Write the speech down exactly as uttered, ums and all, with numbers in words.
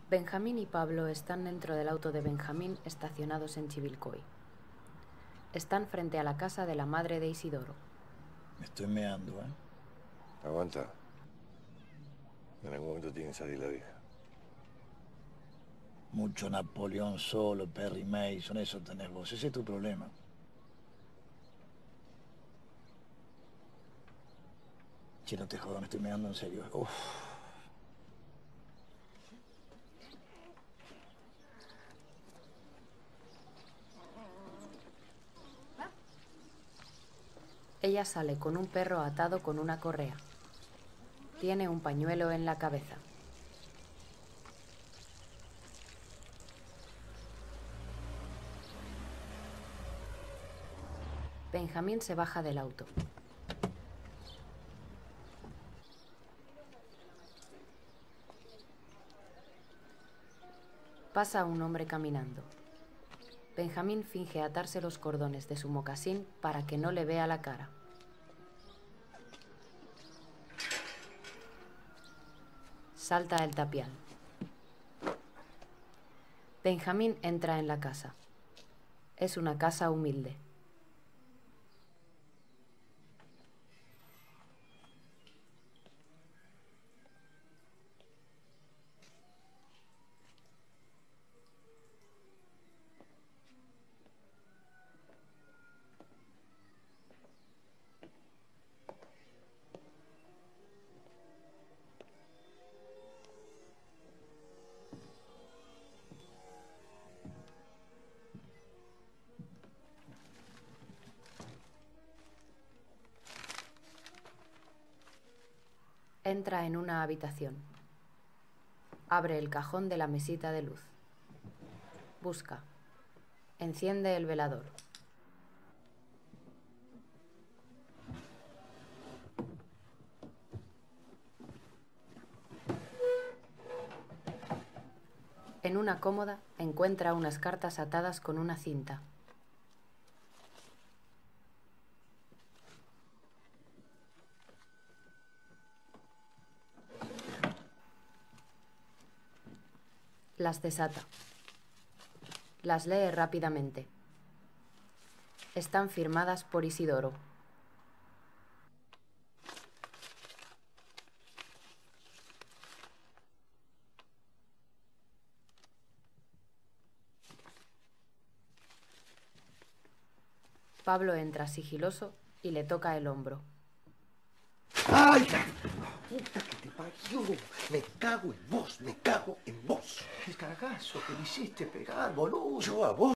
Benjamín y Pablo están dentro del auto de Benjamín estacionados en Chivilcoy. Están frente a la casa de la madre de Isidoro. Me estoy meando, ¿eh? Aguanta. En algún momento tiene que salir la vieja. Mucho Napoleón solo, Perry Mason, eso tenés vos. Ese es tu problema. Che, no te jodas, me estoy meando en serio. Uf. Ella sale con un perro atado con una correa. Tiene un pañuelo en la cabeza. Benjamín se baja del auto. Pasa un hombre caminando. Benjamín finge atarse los cordones de su mocasín para que no le vea la cara. Salta el tapial. Benjamín entra en la casa. Es una casa humilde. Entra en una habitación. Abre el cajón de la mesita de luz. Busca. Enciende el velador. En una cómoda encuentra unas cartas atadas con una cinta. Las desata. Las lee rápidamente. Están firmadas por Isidoro. Pablo entra sigiloso y le toca el hombro. ¡Ay! ¡Puta que te parió! Me cago en vos, me cago en vos. El cagazo que me hiciste pegar, boludo. Yo a vos.